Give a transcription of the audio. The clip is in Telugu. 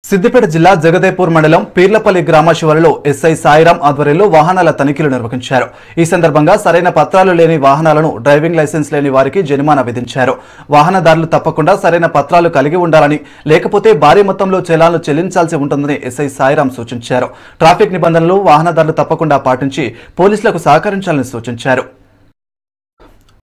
సిద్దిపేట జిల్లా జగదేపూర్ మండలం పీర్లపల్లి గ్రామ శివారులో ఎస్ఐ సాయిరాం ఆధ్వర్యంలో వాహనాల తనిఖీలు నిర్వహించారు. ఈ సందర్భంగా సరైన పత్రాలు లేని వాహనాలను డ్రైవింగ్ లైసెన్స్ లేని వారికి జరిమానా విధించారు. వాహనదారులు తప్పకుండా సరైన పత్రాలు కలిగి ఉండాలని, లేకపోతే భారీ మొత్తంలో చలాన్లు చెల్లించాల్సి ఉంటుందని ఎస్ఐ సాయిరాం సూచించారు. ట్రాఫిక్ నిబంధనలు వాహనదారులు తప్పకుండా పాటించి పోలీసులకు సహకరించాలని సూచించారు.